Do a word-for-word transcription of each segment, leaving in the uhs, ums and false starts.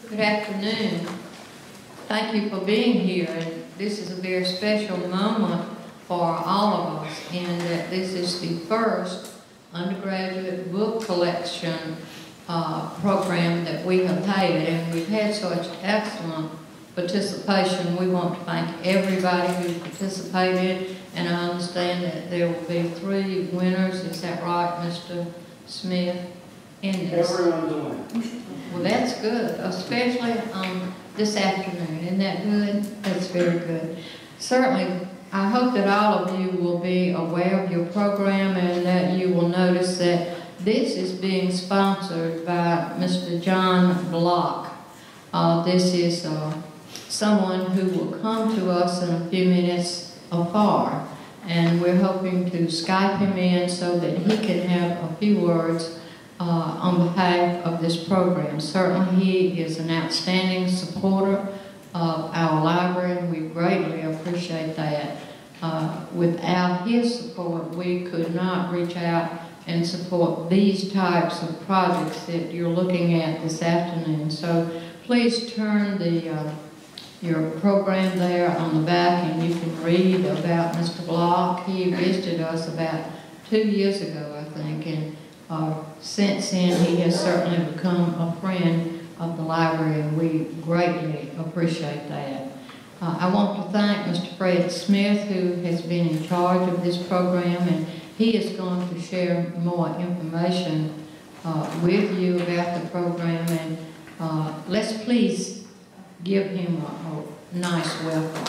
Good afternoon. Thank you for being here. And this is a very special moment for all of us in that this is the first undergraduate book collection uh, program that we have had, and we've had such excellent participation. We want to thank everybody who participated, and I understand that there will be three winners. Is that right, Mister Smith? In this. Everyone's a winner. Well, that's good, especially um, this afternoon. Isn't that good? That's very good. Certainly, I hope that all of you will be aware of your program and that you will notice that this is being sponsored by Mister John Block. Uh, this is uh, someone who will come to us in a few minutes afar, and we're hoping to Skype him in so that he can have a few words Uh, on behalf of this program. Certainly he is an outstanding supporter of our library, and we greatly appreciate that. Uh, without his support, we could not reach out and support these types of projects that you're looking at this afternoon. So please turn the uh, your program there on the back, and you can read about Mister Block. He visited us about two years ago, I think, and Uh, since then, he has certainly become a friend of the library, and we greatly appreciate that. Uh, I want to thank Mister Fred Smith, who has been in charge of this program, and he is going to share more information uh, with you about the program, and uh, let's please give him a, a nice welcome.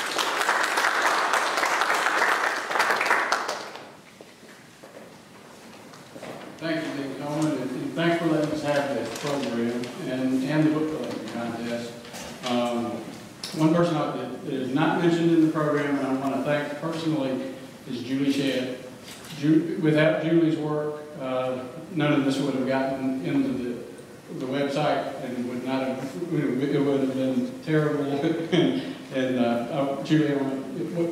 Thank you, Dean Coleman, and, and thanks for letting us have this program and, and the book collecting contest. Um, one person I, that, that is not mentioned in the program, and I want to thank personally, is Julie Shedd. Ju without Julie's work, uh, none of this would have gotten into the, the website, and would not have, it would have been terrible. and and uh, uh, Julie, I want to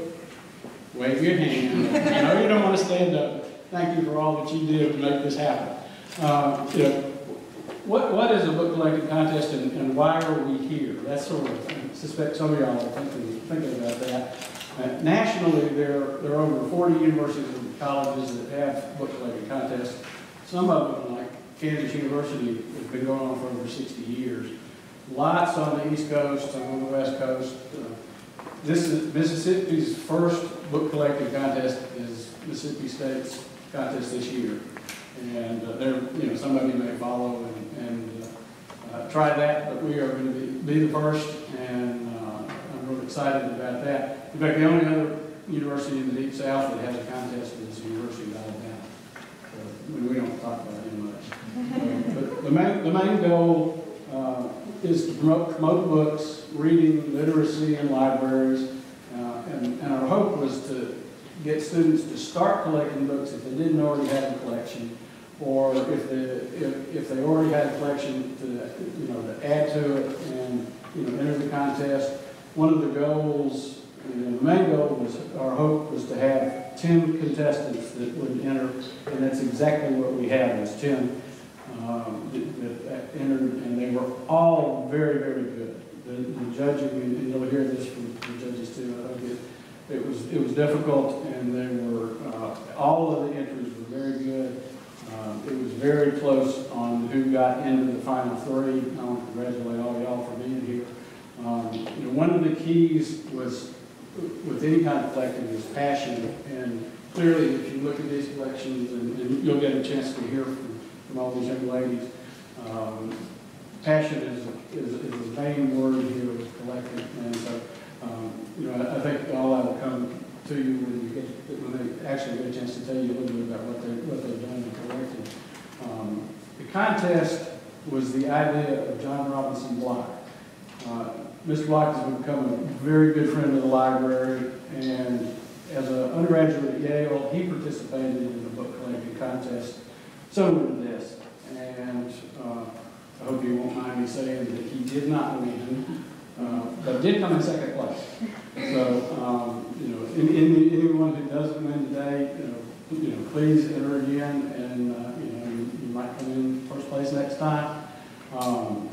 wave your hand. I know you don't want to stand up. Thank you for all that you did to make this happen. Uh, you know, what, what is a book collecting contest, and, and why are we here? That's sort of, I suspect some of y'all are thinking, thinking about that. Uh, nationally, there, there are over forty universities and colleges that have book collecting contests. Some of them, like Kansas University, has been going on for over sixty years. Lots on the East Coast, some on the West Coast. Uh, this is Mississippi's first book collecting contest is Mississippi State's contest this year, and uh, there, you know, somebody may follow and, and uh, uh, try that, but we are going to be, be the first, and uh, I'm really excited about that. In fact, the only other university in the Deep South that has a contest is the University of Alabama. So, I mean, we don't talk about it much. uh, but the main, the main goal uh, is to promote, promote books, reading, literacy in libraries, uh, and, and our hope was to get students to start collecting books if they didn't already have a collection, or if they if, if they already had a collection, to you know to add to it and you know enter the contest. One of the goals, you know, the main goal was, our hope was to have ten contestants that would enter, and that's exactly what we had. Was ten um, that, that entered, and they were all very very good. The, the judging, and you'll hear this from the judges too. I hope it, It was it was difficult, and they were uh, all of the entries were very good. Um, it was very close on who got into the final three. I want to congratulate all y'all for being here. Um, you know, one of the keys was with any kind of collecting is passion, and clearly, if you look at these collections, and, and you'll get a chance to hear from, from all these young ladies. Um, passion is, is is the main word here with collecting, and so. Um, you know, I, I think all that will come to you when you get when they actually get a chance to tell you a little bit about what they what they've done in collecting. Um, the contest was the idea of John Robinson Block. Uh, Mister Block has become a very good friend of the library, and as an undergraduate at Yale, he participated in the book collecting contest similar to this. And uh, I hope you won't mind me saying that he did not win. Uh, but did come in second place. So, um, you know, any, any, anyone who doesn't win today, you know, you know, please enter again, and uh, you know, you, you might come in first place next time. Um, you know,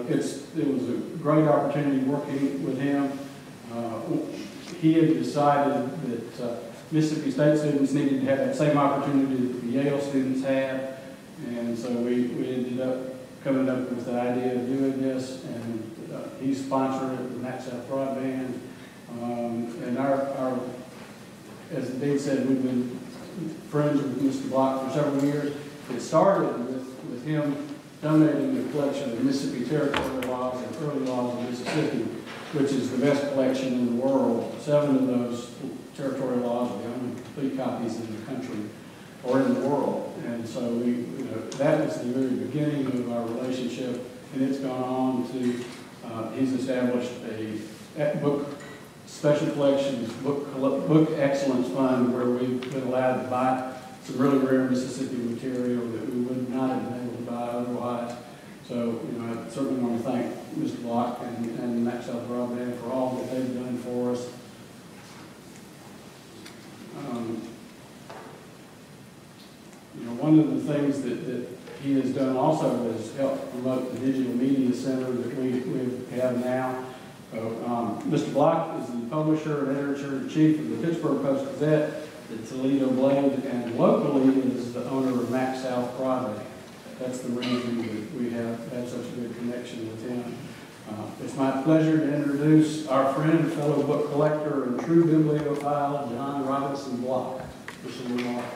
know, it's, it was a great opportunity working with him. Uh, he had decided that uh, Mississippi State students needed to have that same opportunity that the Yale students had. And so we, we ended up coming up with the idea of doing this, and uh, he sponsored it with Max South Broadband. Um, and our, our, as the dean said, we've been friends with Mister Block for several years. It started with, with him donating the collection of Mississippi territorial laws and early laws of Mississippi, which is the best collection in the world. Seven of those territorial laws are the only complete copies in the country or in the world. And so we, you know, that was the very beginning of our relationship, and it's gone on to, uh, he's established a book special collections, book, book excellence fund, where we've been allowed to buy some really rare Mississippi material that we would not have been able to buy otherwise. So, you know, I certainly want to thank Mister Block and, and Max South Broadband for all that they've done for us. Um, you know, one of the things that, that he has done also is help promote the digital media center that we, we have now. So, um, Mister Block is the publisher and editor-in-chief of the Pittsburgh Post-Gazette, the Toledo Blade, and locally is the owner of Max South Broadband. That's the reason that we have had such a good connection with him. Uh, it's my pleasure to introduce our friend, fellow book collector, and true bibliophile, John Robinson Block, for some remarks.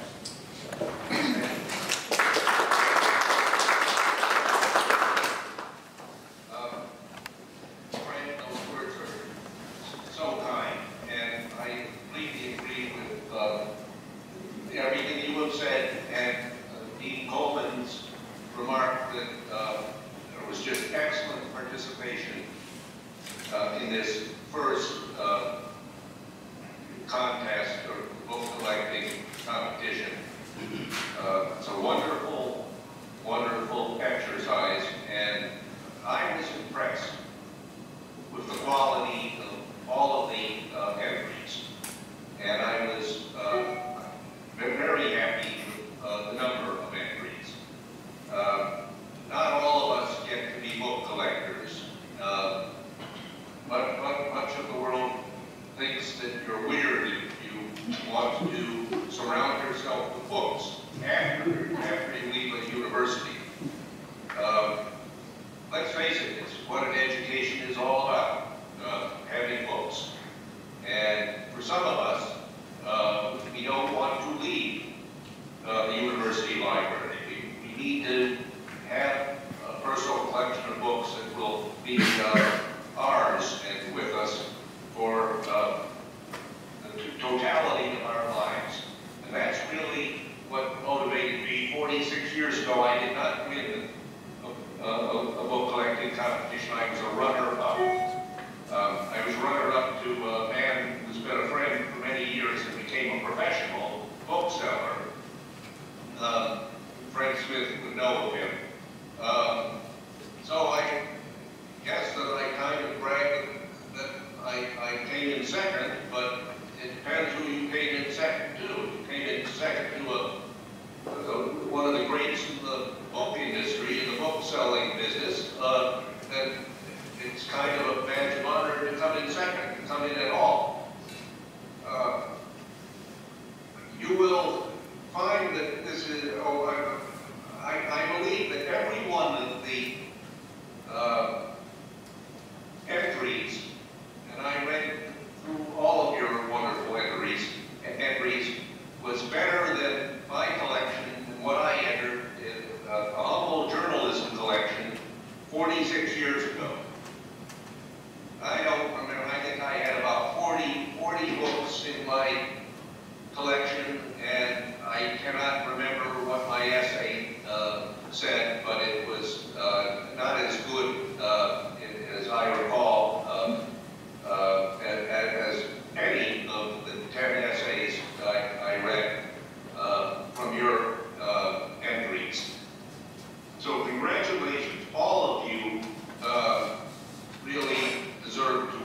So congratulations, all of you uh, really deserve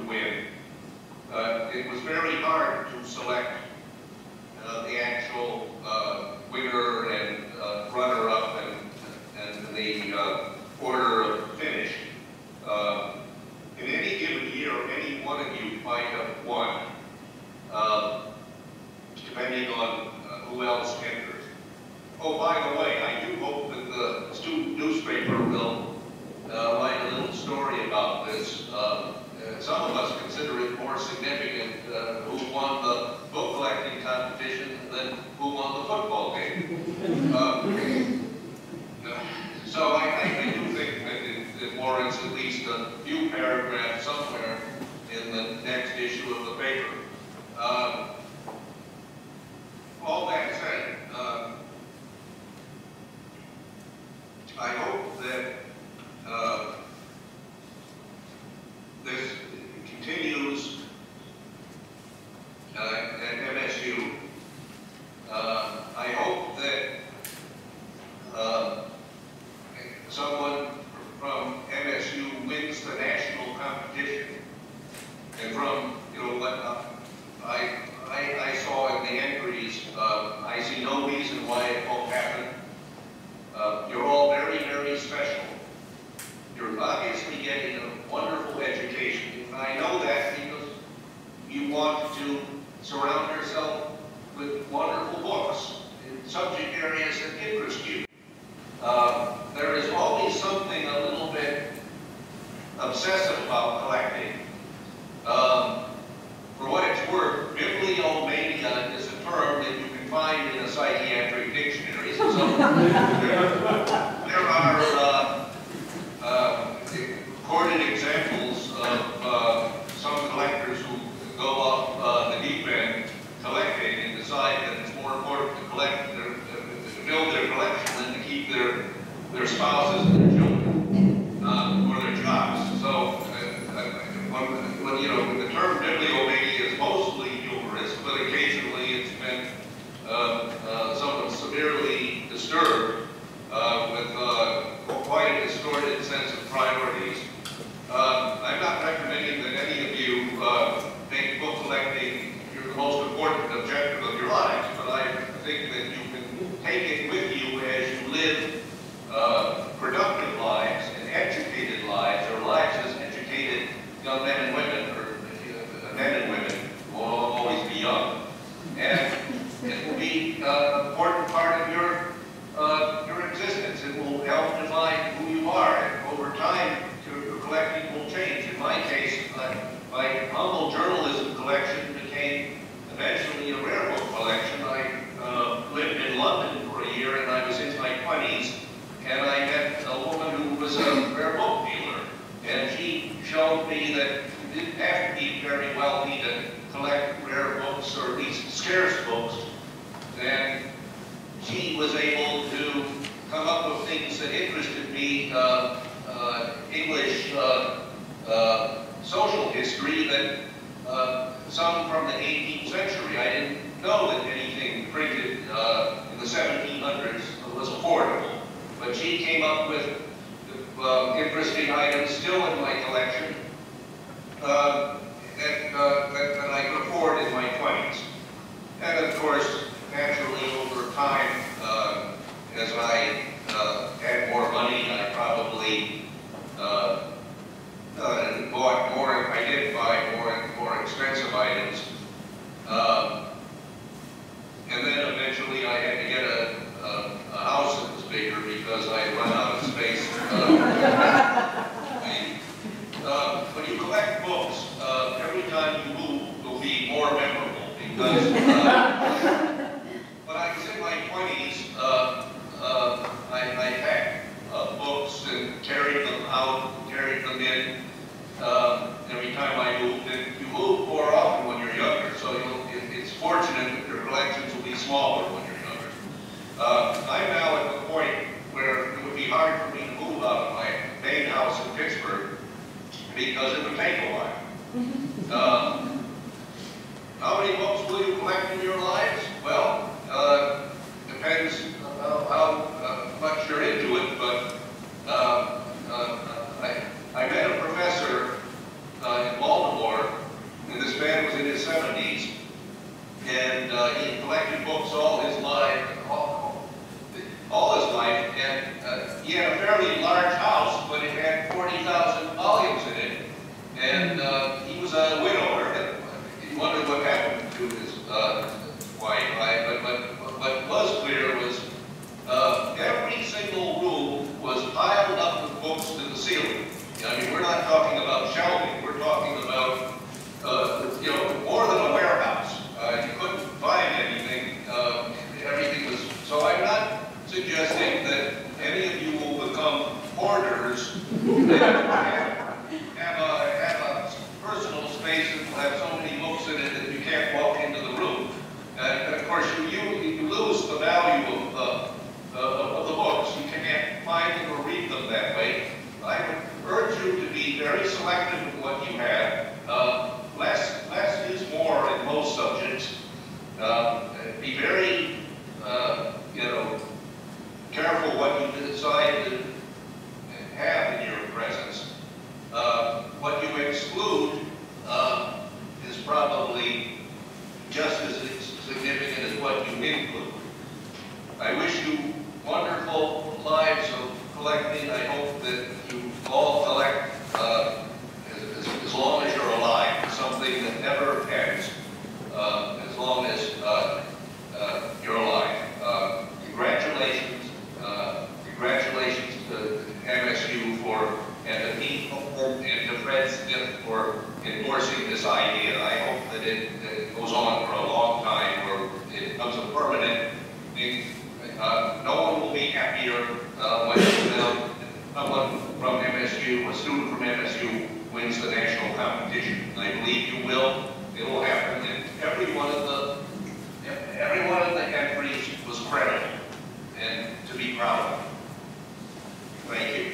or it's at least a few paragraphs somewhere in the next issue of the paper. Um, all that said, um, I hope that uh, this continues uh, at M S U. Uh, I hope that uh, someone from M S U wins the national competition. And from, you know, what uh, I, I, I saw in the entries, uh, I see no reason why it won't happen. Uh, you're all very, very special. You're obviously getting a wonderful education. And I know that because you want to surround yourself with wonderful books in subject areas that interest you. Uh, there is always something a little bit obsessive about collecting. Um, for what it's worth, bibliomania is a term that you can find in a psychiatric dictionary. So there, there are uh, uh, recorded examples of uh, some collectors who go off uh, the deep end collecting and decide that it's more important to collect their, to build their collection than to keep their their spouses and their children uh, or their jobs. So, uh, uh, when, you know, the term bibliomania is mostly humorous, but occasionally it's been uh, uh, somewhat severely disturbed uh, with uh, quite a distorted sense of priorities. Uh, I'm not recommending that any of you uh, make book collecting your most important objective of your lives, but I think that you can take it with you as you live uh, productive lives and educated lives, or lives as educated young men and women, or uh, men and women who will always be young. And it will be uh, an important part of your uh, your existence. It will help define who you are, and over time, your collecting will change. In my case, uh, my humble journalism collection became eventually a rare book collection. I uh, lived in London for a year, and I was in my twenties, and I met a woman who was a rare book dealer, and she showed me that you didn't have to be very wealthy to collect rare books, or at least scarce books, and she was able to come up with things that interested me, uh, uh, English uh, uh, social history that uh, some from the eighteenth century. I didn't know that anything printed uh, in the seventeen hundreds was affordable, but she came up with uh, interesting items still in my collection uh, that, uh, that, that I could afford in my twenties. And of course, naturally over time, uh, as I uh, had more money, I probably uh, uh, bought more, I did buy more, more expensive items. Uh, and then eventually I had to get a, a, a house that was bigger because I had run out of space. Uh, I, uh, when you collect books, uh, every time you move will be more memorable because uh, when I was in my twenties, uh, uh, I, I packed uh, books and carried them out, carried them in uh, every time I moved. And you move more often when you're younger, so you'll, it, it's fortunate that your collections will be smaller when you're younger. Uh, I'm now at the point where it would be hard for me to move out of my main house in Pittsburgh because it would take a while. Uh, how many books will you collect in your lives? Well, uh, depends uh, how uh, much you're into it, but uh, uh, I, I met a professor uh, in Baltimore, and this man was in his seventies, and uh, he had collected books all his life, all, all his life, and uh, he had a fairly large house, but it had forty thousand volumes in it, and uh, he was a widower, and he wondered what happened to his uh, wife, I, but, but what was clear was uh, every single room was piled up with books to the ceiling. I mean, we're not talking about shelving, we're talking about, uh, you know, more than a warehouse. Uh, you couldn't find anything, uh, everything was, so I'm not suggesting that any of you will become hoarders have a, have a personal space that will have so many books in it that you can't walk into the room. Uh, and of course, you, you, you lose the value of the, uh, of the books. You can't find them or read them that way. I would urge you to be very selective with what you have. Uh, less, less is more in most subjects. Uh, be very, uh, you know, careful what you decide to have in your presence. Uh, what you exclude uh, is probably just as significant as what you include. I wish you wonderful lives of collecting. I hope that you all collect uh, as, as long as you're alive, something that never ends, uh, as long as uh, uh, you're alive. Uh, congratulations. Uh, congratulations to M S U for, and to Pete and to Fred Smith for endorsing this idea. I hope that it, that it goes on for a long time, or it becomes a permanent thing. Uh, no one will be happier uh, when uh, someone from M S U, a student from M S U, wins the national competition. I believe you will. It will happen. And every one of the every one of the entries was credible and to be proud of. Thank you.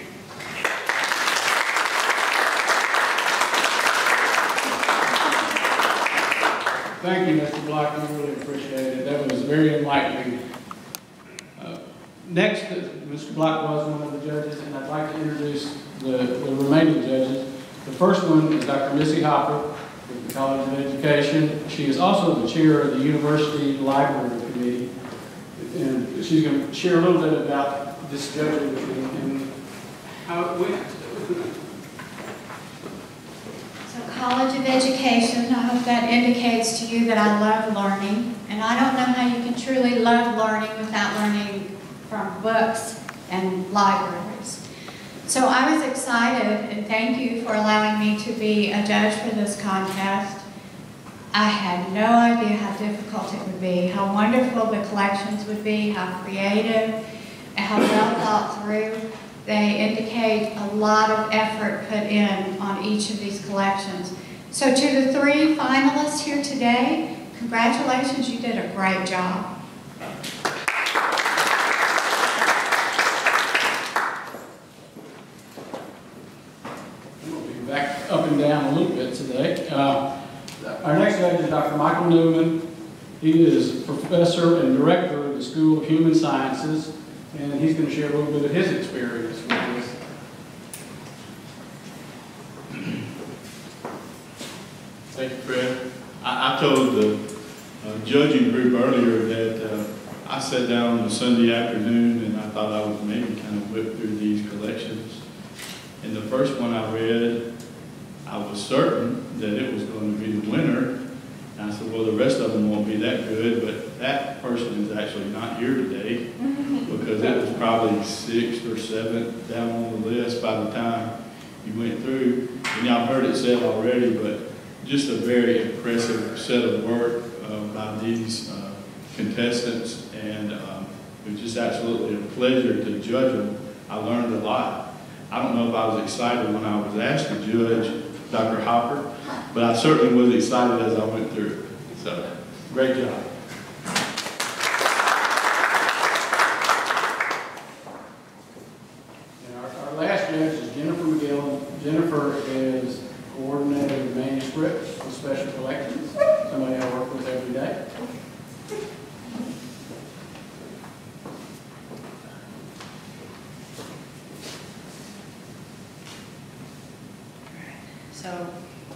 Thank you, Mister Block. I really appreciate it. That was very enlightening. Uh, next, uh, Mister Block was one of the judges, and I'd like to introduce the, the remaining judges. The first one is Doctor Missy Hopper with the College of Education. She is also the chair of the University Library Committee, and she's going to share a little bit about this judging with me and how it went. College of Education, I hope that indicates to you that I love learning, and I don't know how you can truly love learning without learning from books and libraries. So I was excited, and thank you for allowing me to be a judge for this contest. I had no idea how difficult it would be, how wonderful the collections would be, how creative, and how well thought through. They indicate a lot of effort put in on each of these collections. So to the three finalists here today, congratulations, you did a great job. We'll be back up and down a little bit today. Uh, our next judge is Doctor Michael Newman. He is professor and director of the School of Human Sciences, and he's going to share a little bit of his experience with this. Thank you, Fred. I, I told the uh, judging group earlier that uh, I sat down on a Sunday afternoon and I thought I would maybe kind of whip through these collections. And the first one I read, I was certain that it was going to be the winner. And I said, well, the rest of them won't be that good, but that person is actually not here today because it was probably sixth or seventh down on the list by the time you went through. And y'all heard it said already, but just a very impressive set of work uh, by these uh, contestants, and um, it was just absolutely a pleasure to judge them. I learned a lot. I don't know if I was excited when I was asked to judge Doctor Hopper, but I certainly was excited as I went through. So, great job. And our, our last judge is Jennifer McGill. Jennifer is coordinator of manuscripts for special collections, somebody I work with every day. So,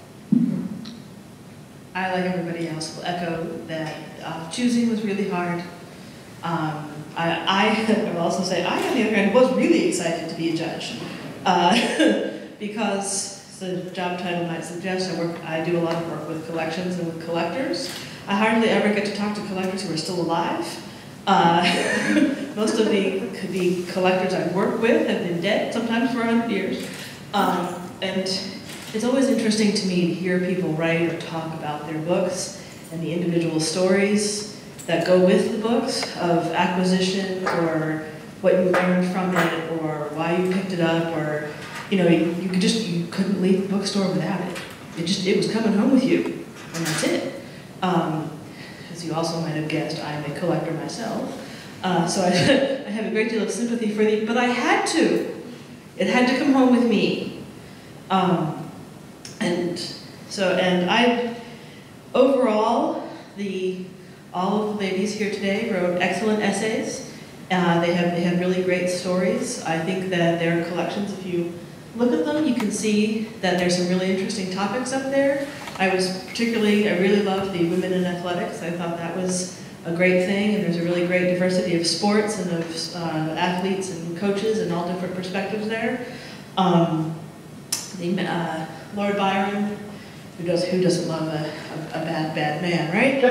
I, like everybody else, will echo that uh, choosing was really hard. Um, I, I will also say I, on the other hand, was really excited to be a judge uh, because the job title might suggest I work. I do a lot of work with collections and with collectors. I hardly ever get to talk to collectors who are still alive. Uh, most of the could be collectors I've worked with have been dead, sometimes for a hundred years, um, and it's always interesting to me to hear people write or talk about their books and the individual stories that go with the books of acquisition or what you learned from it or why you picked it up or you know, you, you could just, you couldn't leave the bookstore without it. It just, it was coming home with you, and that's it. Um, as you also might have guessed, I am a collector myself. Uh, so I, I have a great deal of sympathy for the, but I had to. It had to come home with me. Um, and so, and I, overall, the, all of the ladies here today wrote excellent essays. Uh, they have, they have really great stories. I think that their collections, if you look at them, you can see that there's some really interesting topics up there. I was particularly, I really loved the Women in Athletics. I thought that was a great thing, and there's a really great diversity of sports and of uh, athletes and coaches and all different perspectives there. Um, the, uh, Lord Byron, who, does, who doesn't love a, a, a bad, bad man, right?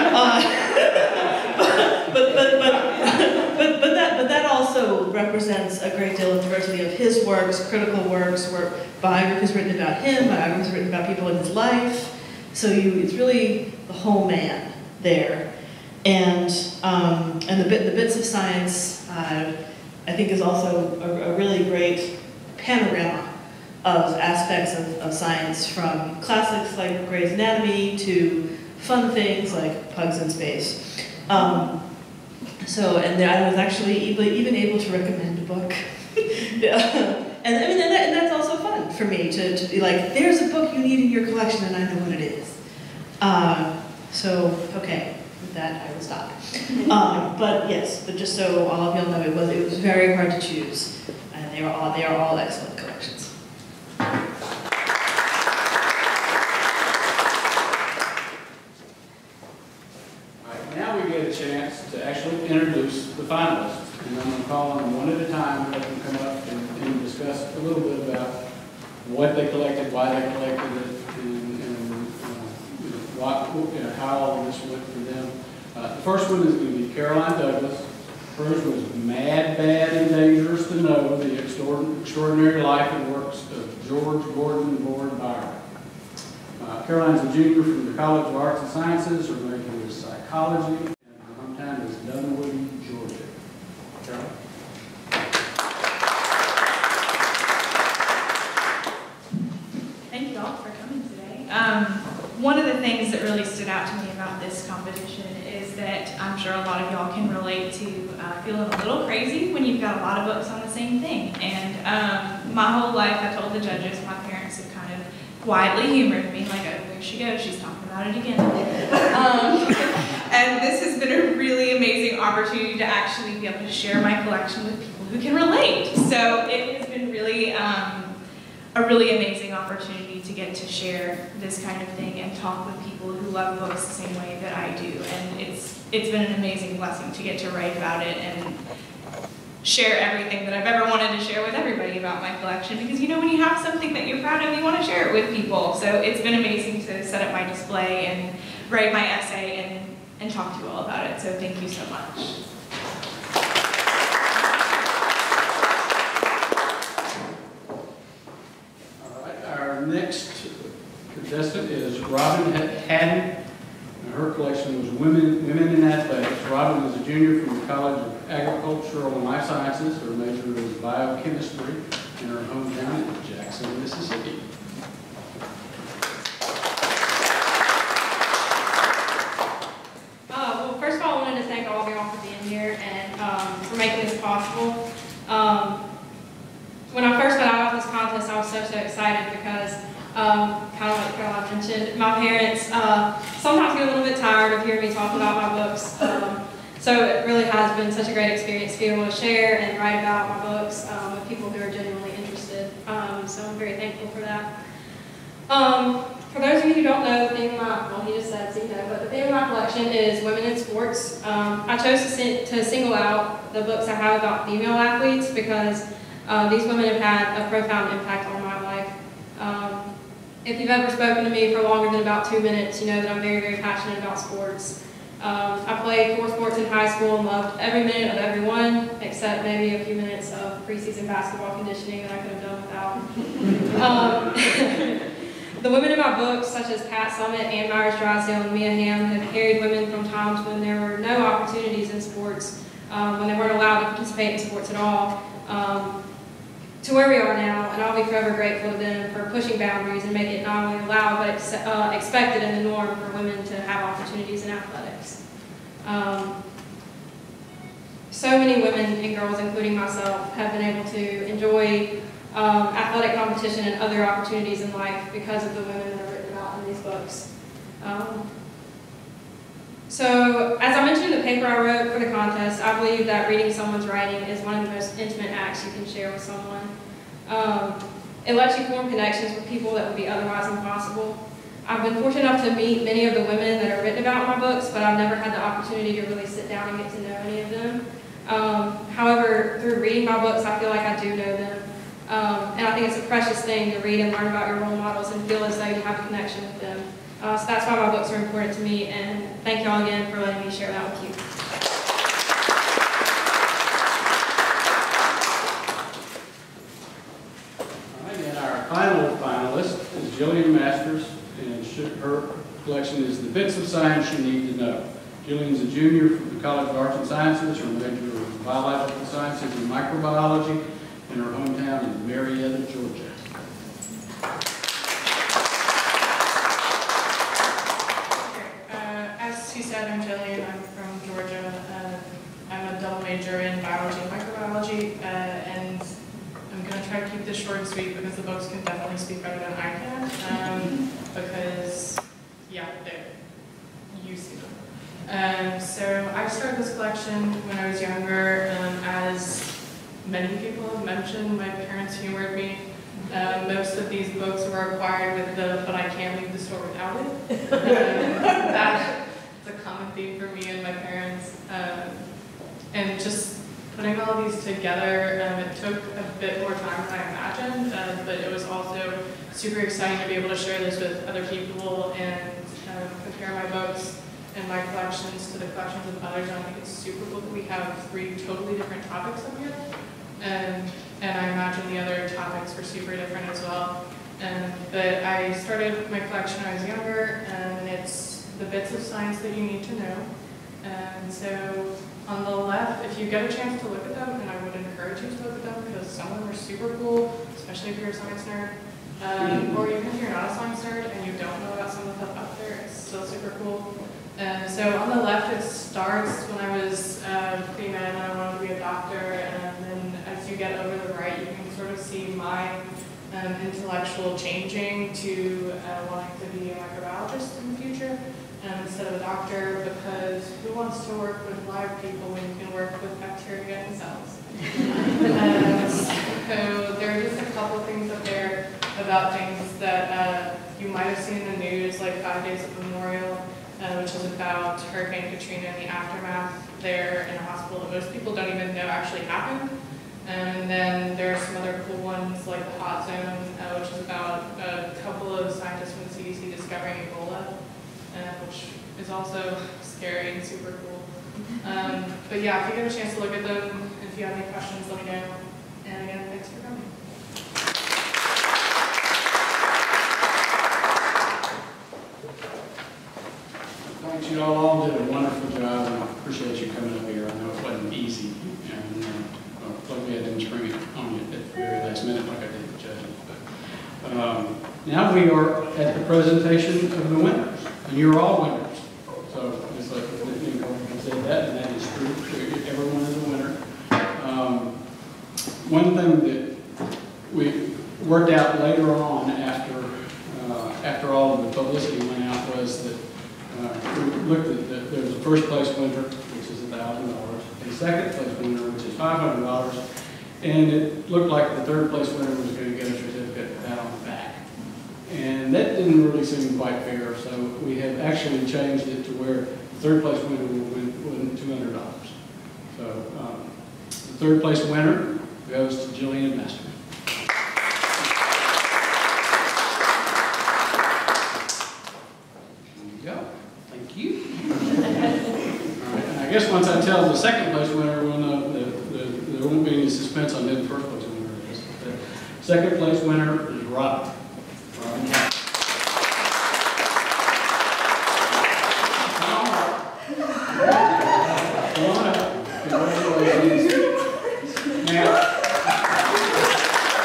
uh, but, but, but, but, but, that, but that also represents a great deal of diversity of his works, critical works, work, biographies written about him, biographies written about people in his life. So you, it's really the whole man there. And, um, and the, bit, the bits of science, uh, I think, is also a, a really great panorama of aspects of, of science, from classics like Grey's Anatomy to fun things like Pugs in Space. Um, so, and I was actually even, even able to recommend a book. Yeah. And I mean, and, that, and that's also fun for me to, to be like, there's a book you need in your collection and I know what it is. Uh, so, okay. That I will stop. Um, but yes, but just so all of y'all know, it was it was very hard to choose, and they are all they are all excellent collections. All right, now we get a chance to actually introduce the finalists, and I'm going to call on them one at a time, let them come up and, and discuss a little bit about what they collected, why they collected it, and, and uh, you know, what, you know, how all of this went for them. Uh, the first one is going to be Caroline Douglas. Hers was Mad, Bad, and Dangerous to Know, the Extraordinary Life and Works of George Gordon Lord Byron. Uh, Caroline's a junior from the College of Arts and Sciences. Her major is psychology, and her hometown is Dunwoody, Georgia. Caroline? Thank you all for coming today. Um, one of the things that really stood out to me about this competition is that I'm sure a lot of y'all can relate to uh, feeling a little crazy when you've got a lot of books on the same thing. And um, my whole life, I told the judges, my parents have kind of quietly humored me, like, oh, there she goes, she's talking about it again. um, and this has been a really amazing opportunity to actually be able to share my collection with people who can relate. So it has been really um, a really amazing opportunity to get to share this kind of thing and talk with people who love books the same way that I do. And it's it's been an amazing blessing to get to write about it and share everything that I've ever wanted to share with everybody about my collection, because you know when you have something that you're proud of, you want to share it with people. So it's been amazing to set up my display and write my essay and, and talk to you all about it. So thank you so much. Our next contestant is Robin Haddon. Her collection was Women, Women in Athletics. Robin is a junior from the College of Agricultural and Life Sciences. Her major is biochemistry, and her hometown is Jackson, Mississippi. Uh, well, first of all, I wanted to thank all of y'all for being here and um, for making this possible. Um, When I first got out of this contest, I was so, so excited because, um, kind of like Caroline mentioned, my parents uh, sometimes get a little bit tired of hearing me talk about my books. Um, so it really has been such a great experience to be able to share and write about my books um, with people who are genuinely interested. Um, so I'm very thankful for that. Um, for those of you who don't know, the theme of my, well, he just said so you know, but the theme of my collection is women in sports. Um, I chose to, sing, to single out the books I have about female athletes because Uh, these women have had a profound impact on my life. Um, if you've ever spoken to me for longer than about two minutes, you know that I'm very, very passionate about sports. Um, I played four sports in high school and loved every minute of every one, except maybe a few minutes of preseason basketball conditioning that I could have done without. um, the women in my books, such as Pat Summitt, Ann Myers Drysdale, and Mia Hamm, have carried women from times when there were no opportunities in sports, um, when they weren't allowed to participate in sports at all. Um, to where we are now, and I'll be forever grateful to them for pushing boundaries and make it not only allowed but ex uh, expected and the norm for women to have opportunities in athletics. Um, so many women and girls, including myself, have been able to enjoy um, athletic competition and other opportunities in life because of the women that are written about in these books. Um, So, as I mentioned in the paper I wrote for the contest, I believe that reading someone's writing is one of the most intimate acts you can share with someone. Um, it lets you form connections with people that would be otherwise impossible. I've been fortunate enough to meet many of the women that are written about in my books, but I've never had the opportunity to really sit down and get to know any of them. Um, however, through reading my books, I feel like I do know them. Um, and I think it's a precious thing to read and learn about your role models and feel as though you have a connection with them. Uh, so that's why my books are important to me, and thank you all again for letting me share that with you. All right, and our final finalist is Jillian Masters, and she, her collection is The Bits of Science You Need to Know. Jillian's a junior from the College of Arts and Sciences. Her major is biological sciences and microbiology, and her hometown is Marietta, Georgia. She said, I'm Jillian, I'm from Georgia. Uh, I'm a double major in biology and microbiology, uh, and I'm going to try to keep this short and sweet because the books can definitely speak better than I can, um, because, yeah, they're, you see them. Um, so I started this collection when I was younger. Um, as many people have mentioned, my parents humored me. Uh, most of these books were acquired with the, but I can't leave the store without it. Um, that, It's a common theme for me and my parents. Um, and just putting all of these together, um, it took a bit more time than I imagined, uh, but it was also super exciting to be able to share this with other people and um, compare my books and my collections to the collections of others. And I think it's super cool that we have three totally different topics up here. Um, and I imagine the other topics were super different as well. Um, but I started my collection when I was younger, and it's the bits of science that you need to know. And so on the left, if you get a chance to look at them, and I would encourage you to look at them because some of them are super cool, especially if you're a science nerd. Um, or even if you're not a science nerd and you don't know about some of the stuff out there, it's still super cool. And so on the left, it starts when I was uh, pre-med and I wanted to be a doctor, and then as you get over the right, you can sort of see my um, intellectual changing to uh, wanting to be a microbiologist in the future. Um, instead of a doctor, because who wants to work with live people when you can work with bacteria and cells? um, so there are just a couple things up there about things that uh, you might have seen in the news, like Five Days of Memorial, uh, which is about Hurricane Katrina and the aftermath there in a hospital that most people don't even know actually happened. And then there are some other cool ones like the Hot Zone, uh, which is about a couple of scientists from the C D C discovering Ebola. Uh, which is also scary and super cool. Um, but yeah, if you get a chance to look at them, if you have any questions, let me know. And again, thanks for coming. Thanks, you all did a wonderful job, and I appreciate you coming up here. I know it wasn't easy, and uh, luckily I didn't spring it on you at the very last minute like I did with judging. But um, now we are at the presentation of the winners. And you're all winners. So it's like Nicole said that, and that is true. Everyone is a winner. Um, one thing that we worked out later on after uh, after all of the publicity went out was that uh, we looked at the, there was a first place winner, which is one thousand dollars, and a second place winner, which is five hundred dollars, and it looked like the third place winner was going to get a certificate with that on the back. And that didn't really seem quite fair, so we have actually changed it to where the third place winner will win, win two hundred dollars. So um, the third place winner goes to Jillian Masters. There you go. Thank you. All right, and I guess once I tell the second place winner, we'll know that the, there won't be any suspense on who the first place winner is. The second place winner is Rob. Now,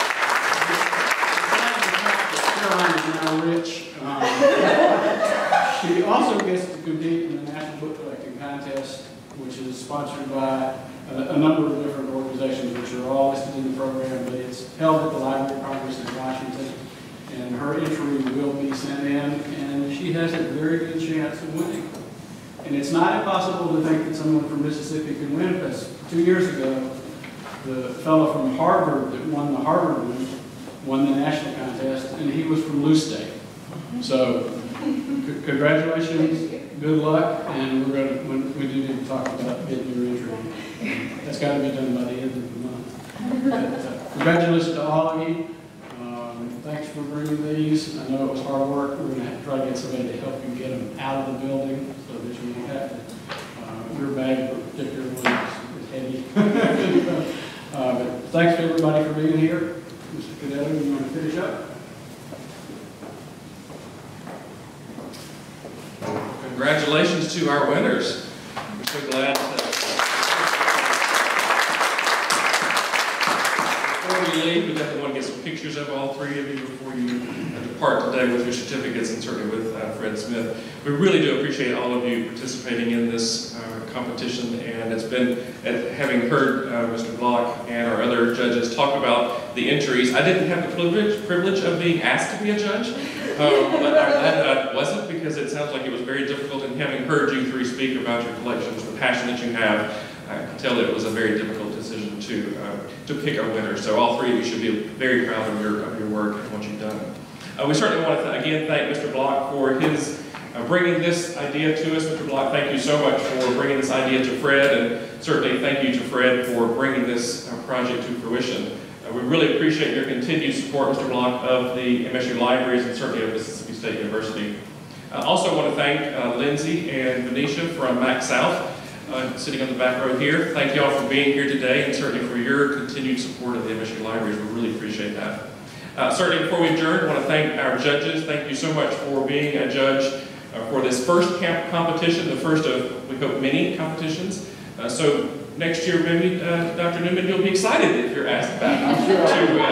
rich. Um, she also gets to compete in the National Book Collecting Contest, which is sponsored by a, a number of different organizations, which are all listed in the program, but it's held at the Library of Congress in Washington. And her entry will be sent in, and she has a very good chance of winning. And it's not impossible to think that someone from Mississippi can win, because two years ago, the fellow from Harvard that won the Harvard one won the national contest, and he was from Lou State. So, c congratulations, good luck, and we're going to, when we do need to talk about getting your entry. That's got to be done by the end of the month. But, uh, congratulations to all of you. Thanks for bringing these. I know it was hard work. We're going to have to try to get somebody to help you get them out of the building so that you won't have to. Uh, your bag particularly is, is heavy. uh, but thanks to everybody for being here. Mister Cadello, you want to finish up? Congratulations to our winners. We're so glad that before we leave, we definitely want to get some pictures of all three of you before you depart today with your certificates, and certainly with uh, Fred Smith. We really do appreciate all of you participating in this uh, competition, and it's been, uh, having heard uh, Mister Block and our other judges talk about the entries, I didn't have the privilege, privilege of being asked to be a judge, um, but I'm glad that I wasn't, because it sounds like it was very difficult, and having heard you three speak about your collections, the passion that you have, I can tell that it was a very difficult decision to uh, to pick our winner. So all three of you should be very proud of your of your work and what you've done. Uh, we certainly want to th again thank Mister Block for his uh, bringing this idea to us. Mister Block, thank you so much for bringing this idea to Fred, and certainly thank you to Fred for bringing this uh, project to fruition. Uh, we really appreciate your continued support, Mister Block, of the M S U Libraries and certainly of Mississippi State University. I also want to thank uh, Lindsay and Venetia from Mac South. Uh, sitting on the back row here. Thank you all for being here today, and certainly for your continued support of the M S U Libraries. We really appreciate that. Uh, certainly before we adjourn, I want to thank our judges. Thank you so much for being a judge uh, for this first camp competition, the first of, we hope, many competitions. Uh, so next year, maybe, uh, Doctor Newman, you'll be excited if you're asked back to,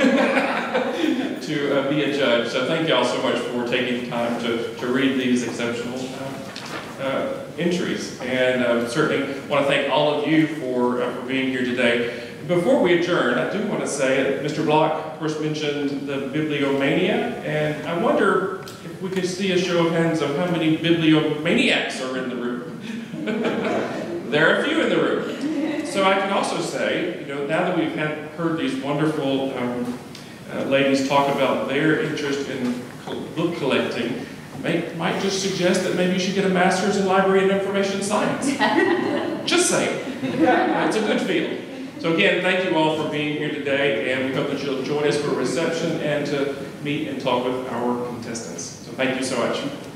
uh, to uh, be a judge. So thank you all so much for taking the time to, to read these exceptional uh, uh, entries, and uh, certainly want to thank all of you for, uh, for being here today. Before we adjourn, I do want to say that Mister Block, of course, mentioned the bibliomania, and I wonder if we could see a show of hands of how many bibliomaniacs are in the room. There are a few in the room. So I can also say, you know, now that we've had, heard these wonderful um, uh, ladies talk about their interest in book collecting, May, might just suggest that maybe you should get a master's in library and information science. Just saying. It's a good field. So again, thank you all for being here today, and we hope that you'll join us for a reception and to meet and talk with our contestants. So thank you so much.